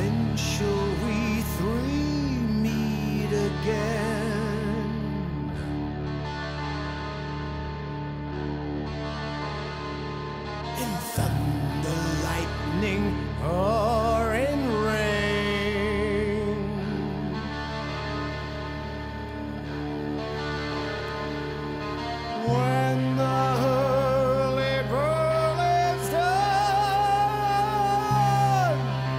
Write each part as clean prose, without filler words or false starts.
When shall we three meet again? In thunder, lightning, or in rain? When the hurly burly's done,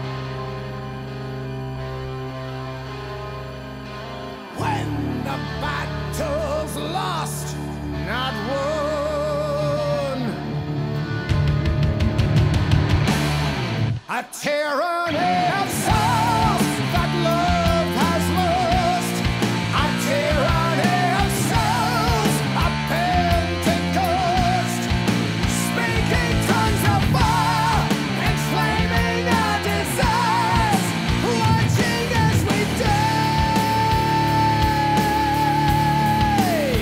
when the battle's lost, not won, a tyranny of souls that love has lost, a tyranny of souls, a Pentecost, speaking tongues of fire, enslaving our desires, watching as we die.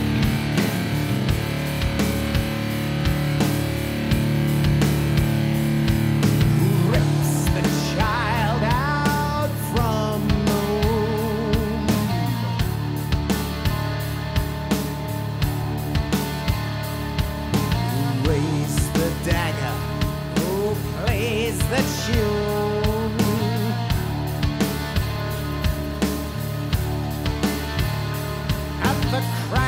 Who rips the child out from the womb? Who raised the dagger? Who plays the tune? At the crack